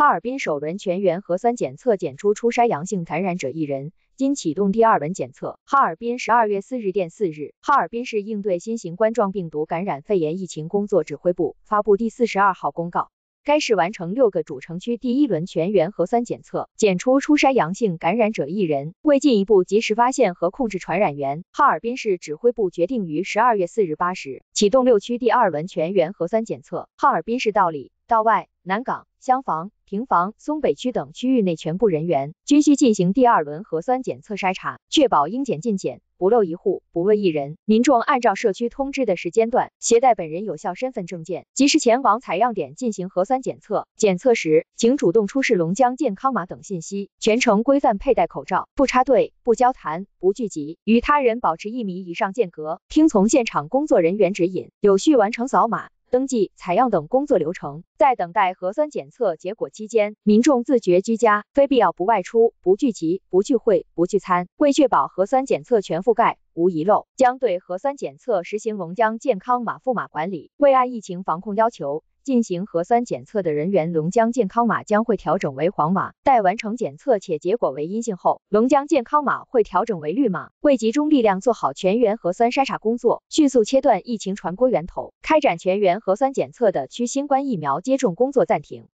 哈尔滨首轮全员核酸检测检出筛阳性感染者1人，今启动第2轮检测。哈尔滨12月4日电4日，哈尔滨市应对新型冠状病毒感染肺炎疫情工作指挥部发布第42号公告。该市完成6个主城区第1轮全员核酸检测，检出初筛阳性感染者1人。为进一步及时发现和控制传染源，哈尔滨市指挥部决定于12月4日8时启动6区第2轮全员核酸检测。哈尔滨市道里、道外、南岗、厢房、平房、松北区等区域内全部人员均需进行第2轮核酸检测筛查，确保应检尽检，不漏一户，不问一人。民众按照社区通知的时间段，携带本人有效身份证件，及时前往采样点进行核酸检测。检测时，请主动出示龙江健康码等信息，全程规范佩戴口罩，不插队，不交谈，不聚集，与他人保持1米以上间隔，听从现场工作人员指引，有序完成扫码、登记、采样等工作流程。在等待核酸检测结果期间，民众自觉居家，非必要不外出，不聚集，不聚会，不聚餐。为确保核酸检测全覆盖，无遗漏，将对核酸检测实行龙江健康码赋码管理。为按疫情防控要求进行核酸检测的人员，龙江健康码将会调整为黄码，待完成检测且结果为阴性后，龙江健康码会调整为绿码。为集中力量做好全员核酸筛查工作，迅速切断疫情传播源头，开展全员核酸检测的区新冠疫苗接种工作暂停。